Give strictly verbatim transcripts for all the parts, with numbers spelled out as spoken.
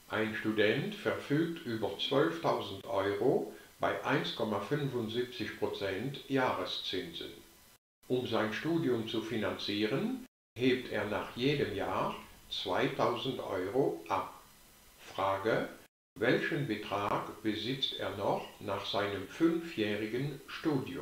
Ein Student verfügt über zwölftausend Euro bei eins Komma fünfundsiebzig Prozent Jahreszinsen. Um sein Studium zu finanzieren, hebt er nach jedem Jahr zweitausend Euro ab. Frage: Welchen Betrag besitzt er noch nach seinem fünfjährigen Studium?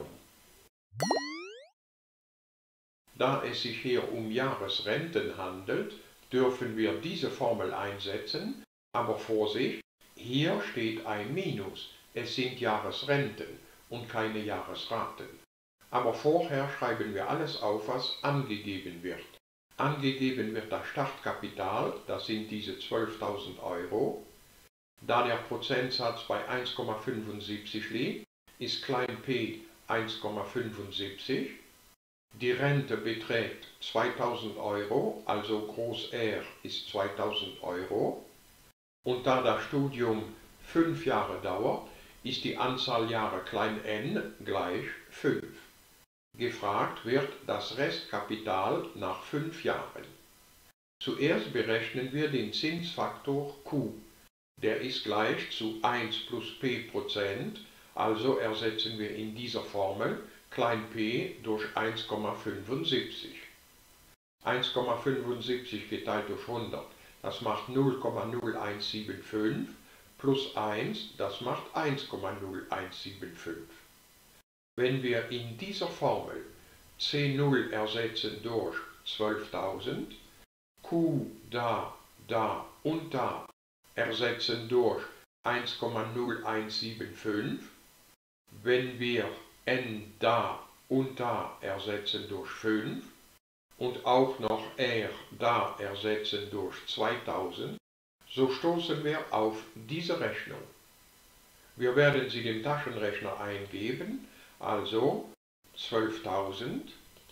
Da es sich hier um Jahresrenten handelt, dürfen wir diese Formel einsetzen, aber Vorsicht, hier steht ein Minus, es sind Jahresrenten und keine Jahresraten. Aber vorher schreiben wir alles auf, was angegeben wird. Angegeben wird das Startkapital, das sind diese zwölftausend Euro. Da der Prozentsatz bei eins Komma fünfundsiebzig liegt, ist klein p eins Komma fünfundsiebzig. Die Rente beträgt zweitausend Euro, also groß R ist zweitausend Euro. Und da das Studium fünf Jahre dauert, ist die Anzahl Jahre klein n gleich fünf. Gefragt wird das Restkapital nach fünf Jahren. Zuerst berechnen wir den Zinsfaktor Q. Der ist gleich zu eins plus p Prozent, also ersetzen wir in dieser Formel klein p durch eins Komma fünfundsiebzig. eins Komma fünfundsiebzig geteilt durch hundert, das macht null Komma null eins sieben fünf, plus eins, das macht eins Komma null eins sieben fünf. Wenn wir in dieser Formel C null ersetzen durch zwölftausend, Q da, da und da ersetzen durch eins Komma null eins sieben fünf, wenn wir n da und da ersetzen durch fünf und auch noch r da ersetzen durch zweitausend, so stoßen wir auf diese Rechnung. Wir werden sie dem Taschenrechner eingeben, also zwölftausend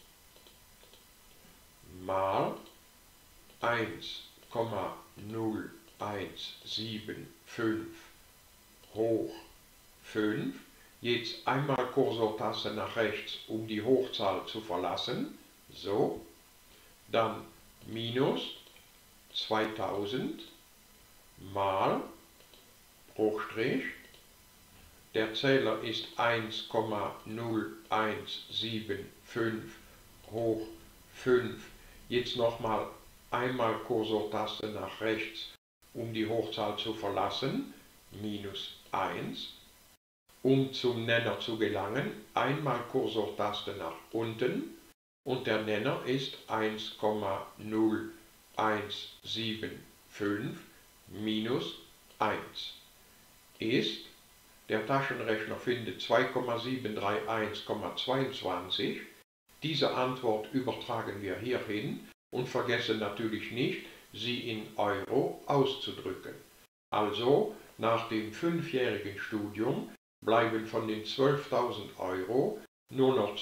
mal eins Komma null eins sieben fünf hoch fünf. Jetzt einmal Kursortaste nach rechts, um die Hochzahl zu verlassen. So. Dann minus zweitausend mal Bruchstrich. Der Zähler ist eins Komma null eins sieben fünf hoch fünf. Jetzt nochmal einmal Kursortaste nach rechts, um die Hochzahl zu verlassen. Minus eins. Um zum Nenner zu gelangen, einmal Kursortaste nach unten und der Nenner ist eins Komma null eins sieben fünf minus eins. Ist, der Taschenrechner findet zwei Komma sieben drei eins Komma zweiundzwanzig. Diese Antwort übertragen wir hierhin und vergessen natürlich nicht, sie in Euro auszudrücken. Also, nach dem fünfjährigen Studium bleiben von den zwölftausend Euro nur noch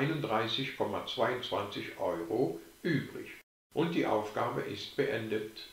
zweitausendsiebenhunderteinunddreißig Komma zweiundzwanzig Euro übrig. Und die Aufgabe ist beendet.